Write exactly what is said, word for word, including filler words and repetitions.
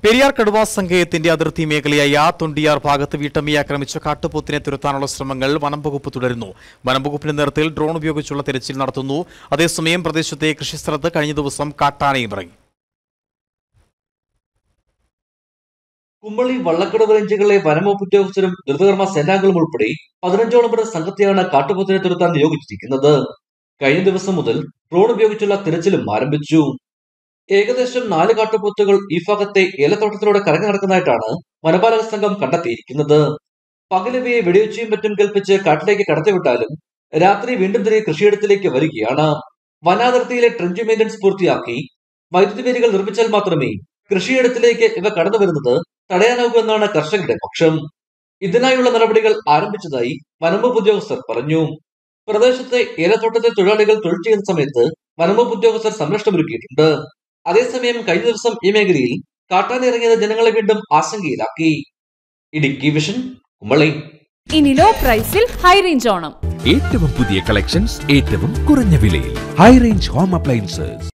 പെരിയാർ കടുവാ സങ്കേതത്തിന്റെ അതിർത്തി മേഖലയായ തൊണ്ടിയാർ ഭാഗത്ത് വീട്ടമ്മയെ ആക്രമിച്ച കാട്ടുപോത്തിനെ തുരത്താനുള്ള ശ്രമങ്ങൾ വനംവകുപ്പ് തുടരുന്നു. വനംവകുപ്പിന്റെ നേതൃത്വത്തിൽ ഡ്രോൺ ഉപയോഗിച്ചുള്ള തിരച്ചിൽ നടത്തുന്നു. അതേസമയം പ്രദേശത്തെ കൃഷിസ്ഥലത്ത് കഴിഞ്ഞ ദിവസം കാട്ടാനയും ഇറങ്ങി. കുമ്പളി വള്ളക്കടവ് റേഞ്ചുകളിലെ വനംവകുപ്പ് ഉദ്യോഗസ്ഥരും ദ്രുതകർമ്മ സേനാംഗങ്ങളും ഉൾപ്പെടെ പതിനഞ്ചോളം പേർ സംഘത്തെയാണ് കാട്ടുപോത്തിനെ തുരത്താൻ നിയോഗിച്ചിരിക്കുന്നത്. കഴിഞ്ഞ ദിവസം മുതൽ ഡ്രോൺ ഉപയോഗിച്ചുള്ള തിരച്ചിലും ആരംഭിച്ചു. ഏകദേശം നാല് കാട്ടുപോത്തുകൾ ഈ ഭാഗത്തെ ഏലത്തോട്ടത്തിലൂടെ കറങ്ങി നടക്കുന്നതായിട്ടാണ് വനപാലക സംഘം കണ്ടെത്തിയിരിക്കുന്നത്. പകലിവയെ വെടിവെച്ചയും മറ്റും കൽപ്പിച്ച് കാട്ടിലേക്ക് കടത്തിവിട്ടാലും രാത്രി വീണ്ടും തിരികെ കൃഷിയിടത്തിലേക്ക് വരികയാണ്. വനാതിർത്തിയിലെ ട്രെഞ്ച് മെയിന്റനൻസ് പൂർത്തിയാക്കി വൈദ്യുതി വേലികൾ നിർമ്മിച്ചാൽ മാത്രമേ കൃഷിയിടത്തിലേക്ക് ഇവ കടന്നു വരുന്നത് തടയാനാകൂ എന്നാണ് കർഷകരുടെ പക്ഷം. ഇതിനായുള്ള നടപടികൾ ആരംഭിച്ചതായി വനംവകുപ്പ് ഉദ്യോഗസ്ഥർ പറഞ്ഞു. പ്രദേശത്തെ ഏലത്തോട്ടത്തെ തൊഴിലാളികൾ തൊഴിൽ ചെയ്യുന്ന സമയത്ത് വനംവകുപ്പ് ഉദ്യോഗസ്ഥർ സംരക്ഷണമൊരുക്കിയിട്ടുണ്ട്. അതേസമയം കഴിഞ്ഞ ദിവസം ഈ മേഖലയിൽ കാട്ടാന ഇറങ്ങിയത് ജനങ്ങളെ വീണ്ടും ആശങ്കയിലാക്കി. ഇടുക്കി വിഷൻ, കുമ്പളി. ഇനി ലോ പ്രൈസിൽ ഹൈ റേഞ്ച് ഓണം. ഏറ്റവും പുതിയ കളക്ഷൻസ് ഏറ്റവും കുറഞ്ഞ വിലയിൽ. High range home appliances.